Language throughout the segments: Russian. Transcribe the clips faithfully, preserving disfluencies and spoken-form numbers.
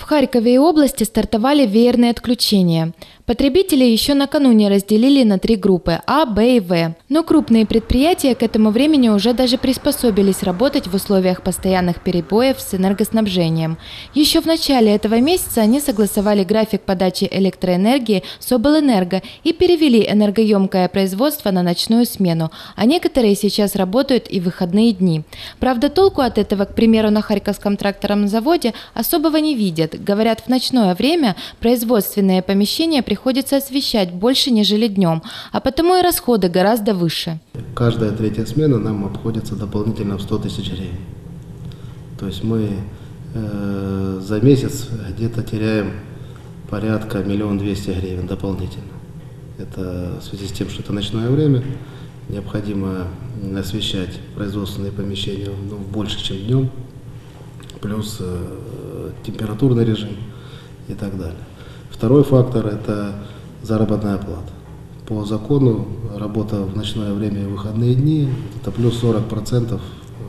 Харькове и области стартовали веерные отключения. Потребители еще накануне разделили на три группы – А, Б и В. Но крупные предприятия к этому времени уже даже приспособились работать в условиях постоянных перебоев с энергоснабжением. Еще в начале этого месяца они согласовали график подачи электроэнергии с Облэнерго и перевели энергоемкое производство на ночную смену, а некоторые сейчас работают и в выходные дни. Правда, толку от этого, к примеру, на Харьковском тракторном заводе особого не видят. Говорят, в ночное время производственные помещения приходится освещать больше, нежели днем, а потому и расходы гораздо выше. Каждая третья смена нам обходится дополнительно в сто тысяч гривен. То есть мы э, за месяц где-то теряем порядка миллион двести гривен дополнительно. Это в связи с тем, что это ночное время, необходимо освещать производственные помещения ну, больше, чем днем, плюс э, температурный режим и так далее. Второй фактор – это заработная плата. По закону работа в ночное время и выходные дни – это плюс сорок процентов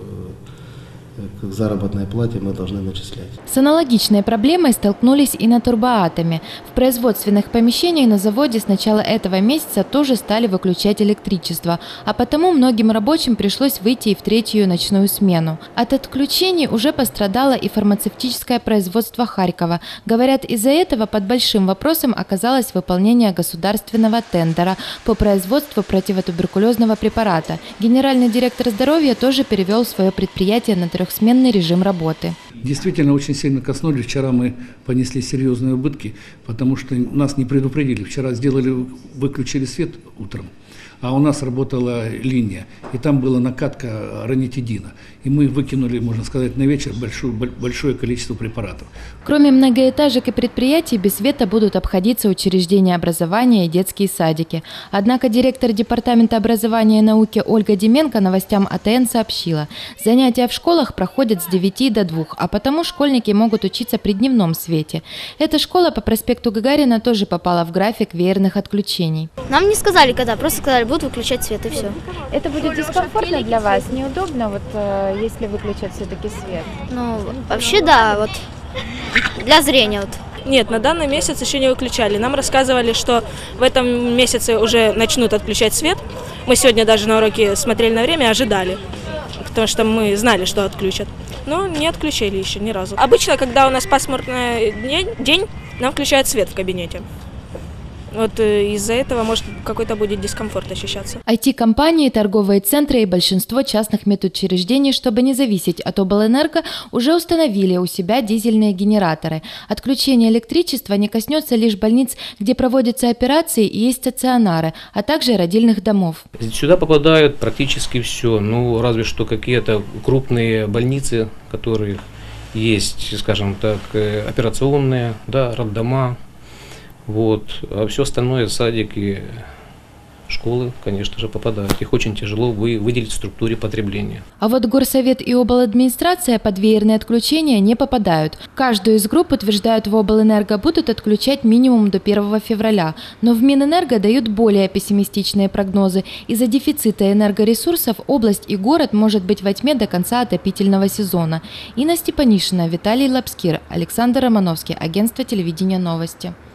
к заработной плате мы должны начислять. С аналогичной проблемой столкнулись и на Турбоатоме. В производственных помещениях на заводе с начала этого месяца тоже стали выключать электричество, а потому многим рабочим пришлось выйти и в третью ночную смену. От отключений уже пострадало и фармацевтическое производство Харькова. Говорят, из-за этого под большим вопросом оказалось выполнение государственного тендера по производству противотуберкулезного препарата. Генеральный директор здоровья тоже перевел свое предприятие на трехсменный режим работы. Действительно, очень сильно коснулись. Вчера мы понесли серьезные убытки, потому что нас не предупредили. Вчера сделали, выключили свет утром, а у нас работала линия, и там была накатка ранитидина. И мы выкинули, можно сказать, на вечер большое, большое количество препаратов. Кроме многоэтажек и предприятий, без света будут обходиться учреждения образования и детские садики. Однако директор департамента образования и науки Ольга Деменко новостям А Т Н сообщила, занятия в школах проходят с девяти до двух, а потому школьники могут учиться при дневном свете. Эта школа по проспекту Гагарина тоже попала в график веерных отключений. Нам не сказали когда, просто сказали, будут выключать свет и все. Это будет дискомфортно для вас? Неудобно, вот, если выключат все-таки свет? Ну, вообще да, вот для зрения. Вот. Нет, на данный месяц еще не выключали. Нам рассказывали, что в этом месяце уже начнут отключать свет. Мы сегодня даже на уроке смотрели на время и ожидали, потому что мы знали, что отключат. Но не отключили еще ни разу. Обычно, когда у нас пасмурный день, нам включают свет в кабинете. Вот из-за этого может какой-то будет дискомфорт ощущаться. ай ти-компании, торговые центры и большинство частных медучреждений, чтобы не зависеть от Облэнерго, уже установили у себя дизельные генераторы. Отключение электричества не коснется лишь больниц, где проводятся операции и есть стационары, а также родильных домов. Сюда попадают практически все, ну разве что какие-то крупные больницы, которые есть, скажем так, операционные, да, роддома. Вот. А все остальное, садики, школы, конечно же, попадают. Их очень тяжело выделить в структуре потребления. А вот горсовет и обладминистрация под веерные отключения не попадают. Каждую из групп, утверждают в Облэнерго, будут отключать минимум до первого февраля. Но в Минэнерго дают более пессимистичные прогнозы. Из-за дефицита энергоресурсов область и город может быть во тьме до конца отопительного сезона. Инна Степанишина, Виталий Лапскир, Александр Романовский, агентство телевидения «Новости».